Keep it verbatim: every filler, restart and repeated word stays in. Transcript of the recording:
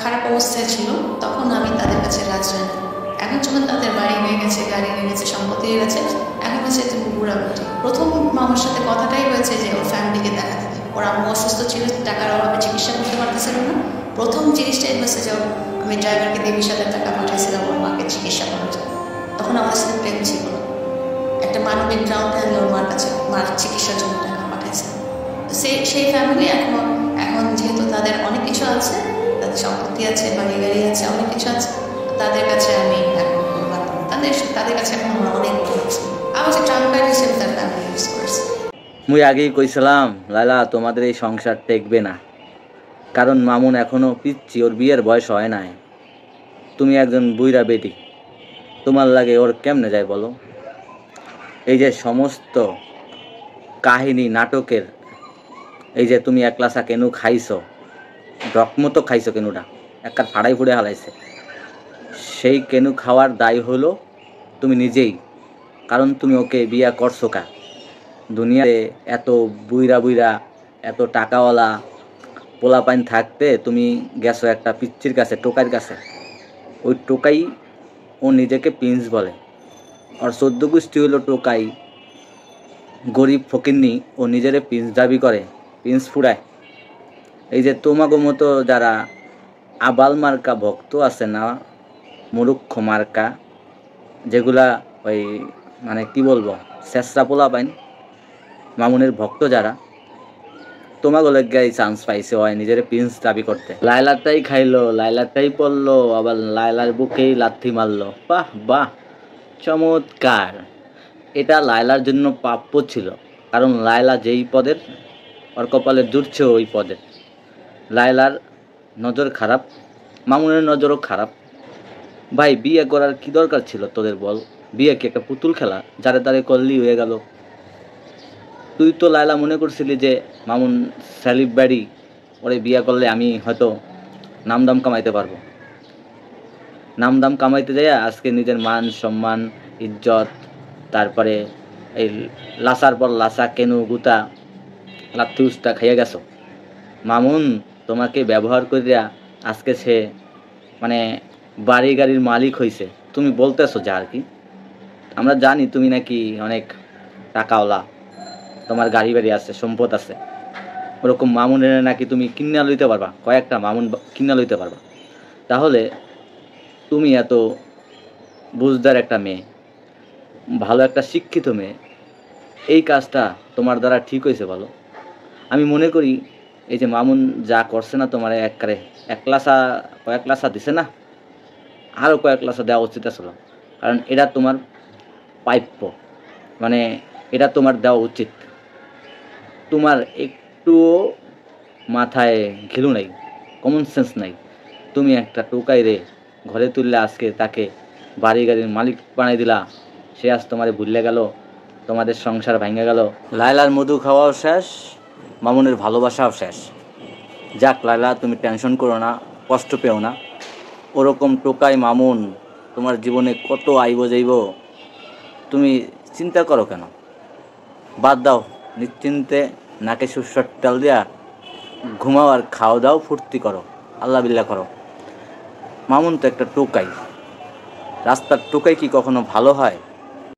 খারাপ অবস্থায় ছিল, তখন আমি তাদের কাছে রাজরানী। এখন যখন তাদের বাড়ি হয়ে গেছে, গাড়ি হয়ে গেছে, সম্পত্তি হয়ে গেছে, এখন হচ্ছে তুমি বুড়া বুড়ি। প্রথম মামার সাথে কথাটাই হয়েছে যে ওর ফ্যামিলিকে দেখাতে। ওর আম্মু অসুস্থ ছিল, টাকার অভাবে চিকিৎসা করতে পারতেছিল না। প্রথম জিনিসটাই হয়েছে যে আমি ড্রাইভারকে দিয়ে বিশ হাজার টাকা পাঠিয়েছিলাম ওর মাকে চিকিৎসা করার জন্য। তখন আমার সাথে প্রেম ছিল না, একটা মানবিক গ্রাউন্ডে আমি ওর মার কাছে মার চিকিৎসার জন্য টাকা পাঠাইছিলাম। সেই সেই ফ্যামিলি এখন এখন যেহেতু তাদের অনেক কিছু আছে, তাদের সম্পত্তি আছে, বাড়ি গাড়ি আছে, অনেক কিছু আছে, তাদের কাছে আমি এখন তাদের তাদের কাছে এখন আমরা অনেক করছি। আমার যে ট্রাম্প কার্ড হিসেবে তার ফ্যামিলি ইউজ করছে। মুই আগেই কইছিলাম লাইলা তোমাদের এই সংসার টেকবে না, কারণ মামুন এখনো পিচ্ছি, ওর বিয়ের বয়স হয় নাই। তুমি একজন বুইরা বেটি, তোমার লাগে ওর কেমনে যায় বলো? এই যে সমস্ত কাহিনী নাটকের, এই যে তুমি একলাসা কেনু খাইছো, রকমতো খাইছো, কেনুটা একটা ফাড়াই ফুড়ে হালাইছে, সেই কেনু খাওয়ার দায় হলো তুমি নিজেই। কারণ তুমি ওকে বিয়া করছো কা? দুনিয়াতে এত বুইরা বুইরা এত টাকাওয়ালা পোলাপাইন থাকতে তুমি গেছো একটা পিচ্চির কাছে, টোকাইয়ের কাছে। ওই টোকাই ও নিজেকে প্রিন্স বলে, আর চোদ্দ গোষ্ঠী হলো টোকাই, গরিব ফকিন্নি, ও নিজেরে প্রিন্স দাবি করে, প্রিন্স ফুরায়। এই যে তোমাগো মতো যারা আবাল মার্কা ভক্ত আছে না, মুরুক্ষ মার্কা, যেগুলা ওই মানে কি বলবো শেষরা পোলাপাইন, মামুনের ভক্ত যারা, তোমাকে লেগে চান্স পাইছে হয় নিজের প্রিন্স দাবি করতে। লাইলাটাই খাইলো, লাইলাটাই পড়লো, আবার লাইলার বুকেই লাথি মারলো। বাহ বাহ, চমৎকার। এটা লাইলার জন্য প্রাপ্য ছিল, কারণ লাইলা যেই পদের, ওর কপালে জুটছে ওই পদের। লাইলার নজর খারাপ, মামুনের নজরও খারাপ। ভাই বিয়ে করার কি দরকার ছিল তোদের বল? বিয়ে কি একটা পুতুল খেলা, যারে তারে করলি হয়ে গেল? তুই তো লাইলা মনে করছিলি যে মামুন সেলিব্রিটি, ওরে বিয়ে করলে আমি হয়তো নামদাম কামাইতে পারবো। নামদাম কামাইতে যাইয়া আজকে নিজের মান সম্মান ইজ্জত, তারপরে এই লাসার পর লাসা কেনু গুতা লাথি উস্তা খাইয়া গেছো। মামুন তোমাকে ব্যবহার করিয়া আজকে সে মানে বাড়ি গাড়ির মালিক হইছে। তুমি বলতেছো যা আর কি, আমরা জানি তুমি নাকি অনেক টাকাওয়ালা, তোমার গাড়ি বাড়ি আছে, সম্পদ আছে। ওরকম মামুনের নাকি তুমি কিনা লইতে পারবা, কয়েকটা মামুন কিনা লইতে পারবা। তাহলে তুমি এত বুঝদার একটা মেয়ে, ভালো একটা শিক্ষিত মেয়ে, এই কাজটা তোমার দ্বারা ঠিক হয়েছে বলো? আমি মনে করি এই যে মামুন যা করছে না তোমার, একবারে এক লাসা কয়েক লাসা দিছে না, আরও কয়েক লাসা দেওয়া উচিত ছিল। কারণ এটা তোমার প্রাপ্য, মানে এটা তোমার দেওয়া উচিত। তোমার একটুও মাথায় ঘিলু নাই, কমন সেন্স নাই। তুমি একটা টোকাই রে ঘরে তুললে, আজকে তাকে বাড়ি গাড়ির মালিক বানাই দিলা, সে আজ তোমারে ভুললে গেল, তোমাদের সংসার ভেঙে গেল। লাইলার মধু খাওয়াও শেষ, মামুনের ভালোবাসাও শেষ। যাক লাইলা, তুমি টেনশন করো না, কষ্ট পেও না। ওরকম টোকাই মামুন তোমার জীবনে কত আইব যাইব, তুমি চিন্তা করো কেন? বাদ দাও, নিশ্চিন্তে নাকে সুস্বাদ তেল দিয়া ঘুমাও আর খাও দাও, ফুর্তি করো, আল্লাহ বিল্লাহ করো। মামুন তো একটা টোকাই, রাস্তার টোকাই কি কখনো ভালো হয়?